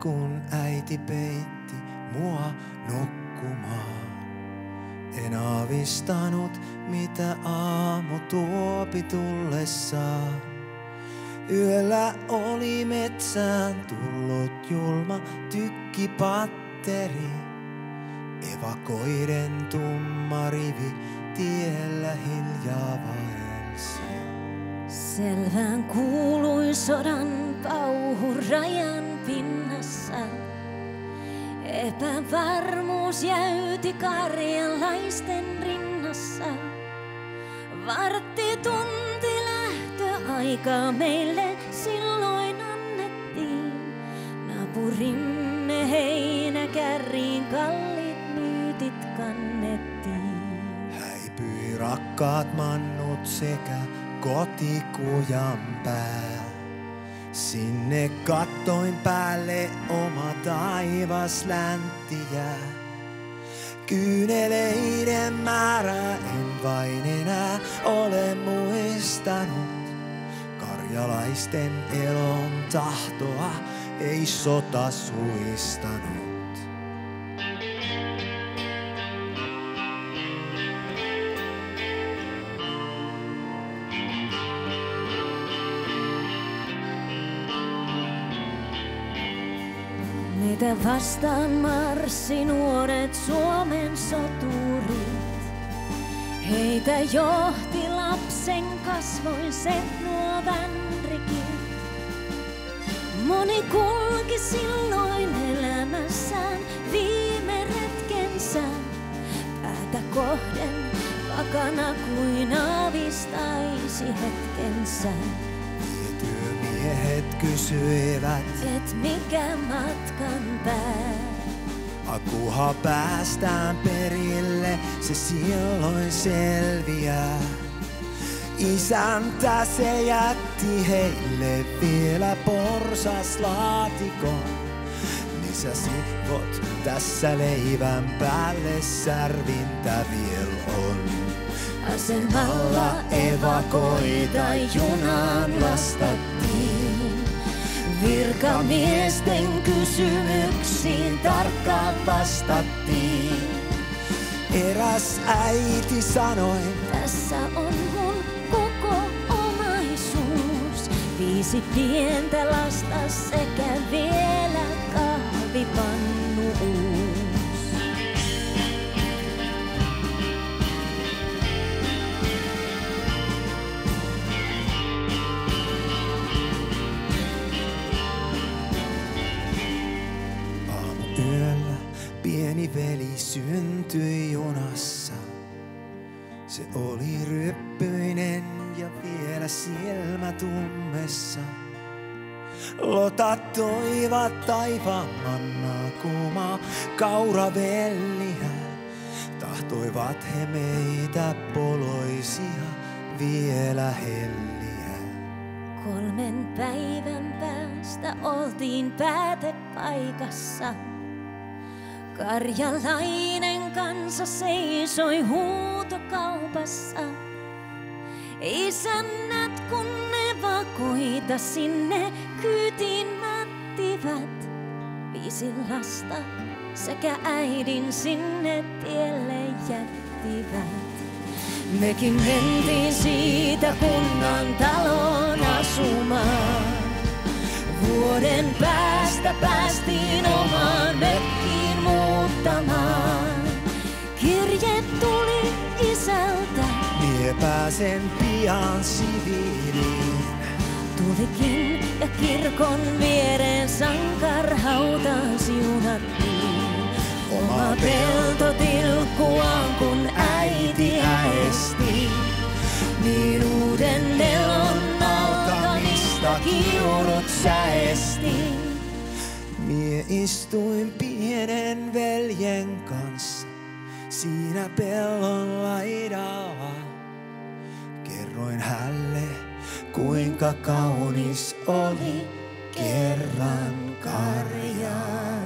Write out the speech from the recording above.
kun äiti peitti mua nukkumaan. En aavistanut, mitä aamu tuopi tullessaan. Yöllä oli metsään tullut julma tykkipatteri. Evakoiden tumma rivi tiellä hiljaa vaelsi. Selvään kuului sodan pauhu rajan pinnassa. Epävarmuus jäyti karjalaisten rinnassa. Varttitunti lähtöaika meille silloin annettiin. Naapurimme heinäkärriin kalliit myytit kannettiin. Häipyi rakkaat mannut sekä kotikujan pää. Sinne kattoin päälle oma taivas läntti jää. Kyyneleiden määrä en vain enää ole muistanut. Karjalaisten elon tahtoa ei sota suistanut. Meitä vastaan marssi nuoret Suomen soturit. Heitä johti lapsen kasvoiset nuo vänrikit. Moni kulki silloin elämässään viime retkensä. Päätä kohden vakana kuin aavistaisi hetkensä. Miehet kysyivät, et mikä matkan pää. Akuha päästään perille, se silloin selviää. Isäntä se jätti heille vielä porsaslaatikon. Lisäsivot tässä leivän päälle särvintä viel on. Asemalla evakoita junaan lastattiin. Virkamiesten kysymyksiin tarkkaan vastattiin. Eräs äiti sanoi, tässä on mun koko omaisuus. 5 pientä lasta sekä vielä kahvipannu uus. Aamuyöllä pieni veli syntyi junassa. Se oli ryppyinen ja vielä silmät ummessa. Lotat toivat taivaan mannaa kuumaa kauravelliä. Tahtoivat he meitä poloisia vielä helliä. 3 päivän päästä oltiin päätepaikassa. Karjalainen kansa seisoi huutokaupassa. Isännät kun evakoita sinne kyytiin mättivät. 5 lasta sekä äidin sinne tielle jättivät. Mekin mentiin siitä kunnan taloon asumaan. Vuoden päästä päästiin omaan mökkiin muuttamaan. Kirje tuli isältä, mie pääsen pian siviiliin. Tulikin ja kirkon viereen sankarhautaan siunattiin. Oma pelto tilkkuaan kun äiti äesti. Niin uuden elon alkamista kiurut säesti. Mie istuin pienen veljen kanssa siinä pellon laidalla. Kerroin hälle kuinka kaunis oli kerran karja.